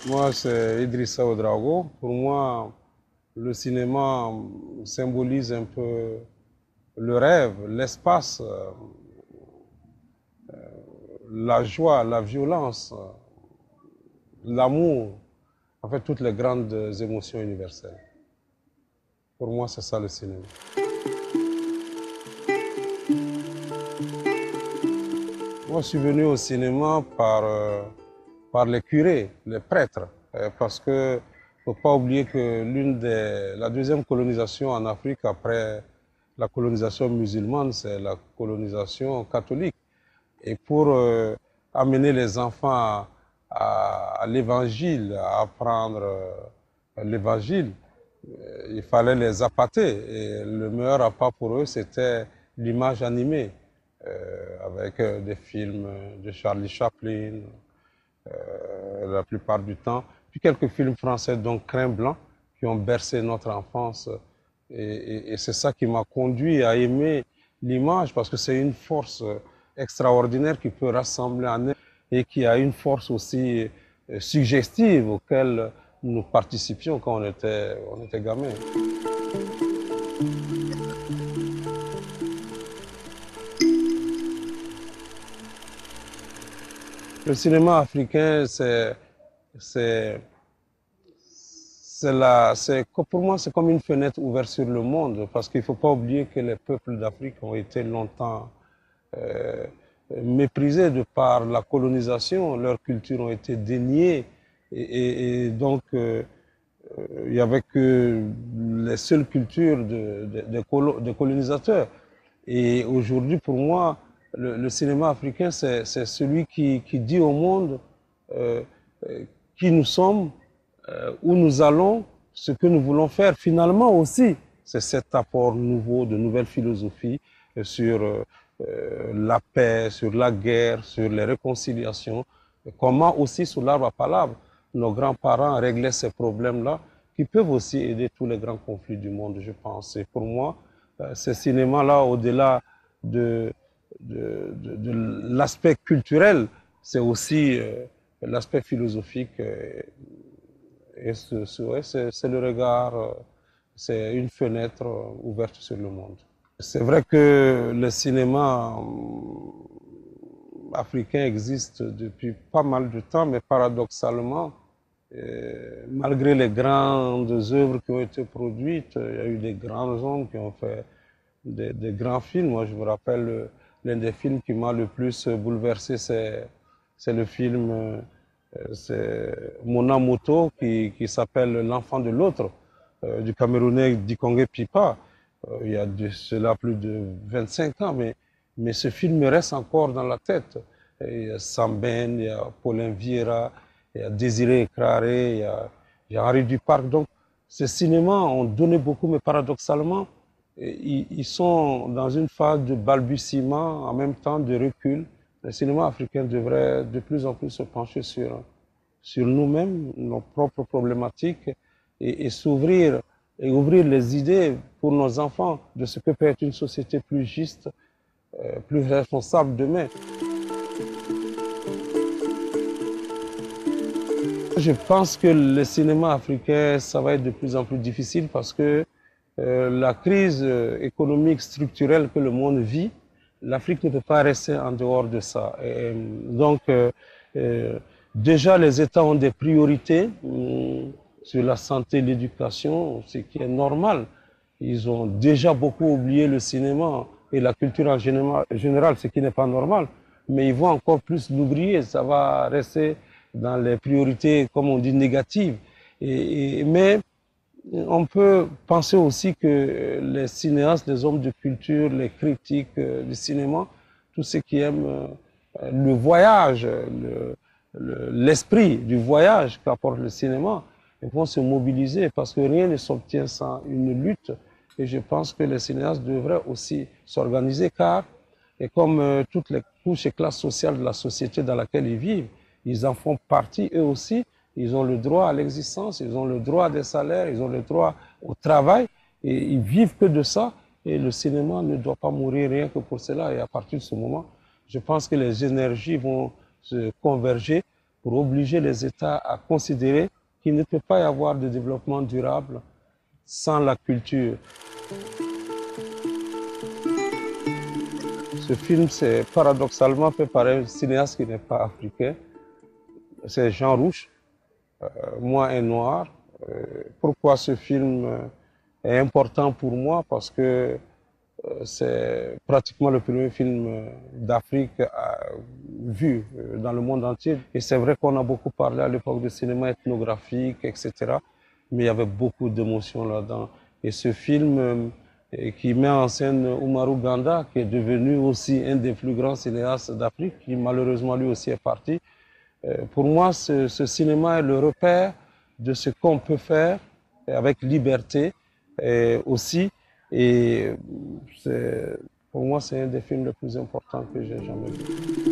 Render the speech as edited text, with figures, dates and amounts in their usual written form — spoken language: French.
Moi, c'est Idrissa Ouedraogo. Pour moi, le cinéma symbolise un peu le rêve, l'espace, la joie, la violence, l'amour, en fait, toutes les grandes émotions universelles. Pour moi, c'est ça le cinéma. Moi, je suis venu au cinéma par les curés, les prêtres, parce que faut pas oublier que la deuxième colonisation en Afrique après la colonisation musulmane, c'est la colonisation catholique. Et pour amener les enfants à l'évangile, à apprendre l'évangile, il fallait les appâter. Et le meilleur appât pour eux, c'était l'image animée, avec des films de Charlie Chaplin, la plupart du temps, puis quelques films français, dont Crin Blanc, qui ont bercé notre enfance. Et c'est ça qui m'a conduit à aimer l'image, parce que c'est une force extraordinaire qui peut rassembler en elle et qui a une force aussi suggestive auquel nous participions quand on était gamins. Le cinéma africain, c'est, pour moi, c'est comme une fenêtre ouverte sur le monde, parce qu'il ne faut pas oublier que les peuples d'Afrique ont été longtemps euh, méprisés de par la colonisation, leurs cultures ont été déniées, et donc il n'y avait que les seules cultures de colonisateurs. Et aujourd'hui, pour moi, le cinéma africain, c'est celui qui dit au monde euh, qui nous sommes, où nous allons, ce que nous voulons faire. Finalement aussi, c'est cet apport nouveau de nouvelles philosophies sur la paix, sur la guerre, sur les réconciliations. Comment aussi, sous l'arbre à palabres, nos grands-parents réglaient ces problèmes-là, qui peuvent aussi aider tous les grands conflits du monde, je pense. Et pour moi, ce cinéma-là, au-delà de, de l'aspect culturel, c'est aussi l'aspect philosophique. Et ouais, c'est le regard, c'est une fenêtre ouverte sur le monde. C'est vrai que le cinéma africain existe depuis pas mal de temps, mais paradoxalement, malgré les grandes œuvres qui ont été produites, il y a eu des grands hommes qui ont fait des grands films. Moi, je me rappelle l'un des films qui m'a le plus bouleversé, c'est le film c'est Mona Moto qui s'appelle L'enfant de l'autre, du Camerounais Dikongé Pipa. Il y a de cela plus de 25 ans, mais ce film me reste encore dans la tête. Il y a Samben, il y a Paulin Vieira, il y a Désiré Écraré, il y a Henri Duparc. Donc, ces cinémas ont donné beaucoup, mais paradoxalement, ils sont dans une phase de balbutiement, en même temps de recul. Le cinéma africain devrait de plus en plus se pencher sur nous-mêmes, nos propres problématiques, et s'ouvrir et ouvrir les idées pour nos enfants de ce que peut être une société plus juste, plus responsable demain. Je pense que le cinéma africain, ça va être de plus en plus difficile parce que la crise économique structurelle que le monde vit, l'Afrique ne peut pas rester en dehors de ça. Et donc, déjà, les États ont des priorités sur la santé et l'éducation, ce qui est normal. Ils ont déjà beaucoup oublié le cinéma et la culture en général, ce qui n'est pas normal. Mais ils vont encore plus l'oublier. Ça va rester dans les priorités, comme on dit, négatives. Mais on peut penser aussi que les cinéastes, les hommes de culture, les critiques du cinéma, tous ceux qui aiment le voyage, l'esprit du voyage qu'apporte le cinéma, ils vont se mobiliser parce que rien ne s'obtient sans une lutte. Et je pense que les cinéastes devraient aussi s'organiser car, et comme toutes les couches et classes sociales de la société dans laquelle ils vivent, ils en font partie eux aussi. Ils ont le droit à l'existence, ils ont le droit à des salaires, ils ont le droit au travail et ils vivent que de ça. Et le cinéma ne doit pas mourir rien que pour cela. Et à partir de ce moment, je pense que les énergies vont se converger pour obliger les États à considérer qu'il ne peut pas y avoir de développement durable sans la culture. Ce film, c'est paradoxalement fait par un cinéaste qui n'est pas africain. C'est Jean Rouch, Moi un noir. Pourquoi ce film est important pour moi? Parce que c'est pratiquement le premier film d'Afrique vu dans le monde entier. Et c'est vrai qu'on a beaucoup parlé à l'époque du cinéma ethnographique, etc. Mais il y avait beaucoup d'émotions là-dedans. Et ce film qui met en scène Oumarou Ganda, qui est devenu aussi un des plus grands cinéastes d'Afrique, qui malheureusement lui aussi est parti. Pour moi, ce cinéma est le repère de ce qu'on peut faire avec liberté aussi. Et pour moi, c'est un des films les plus importants que j'ai jamais vu.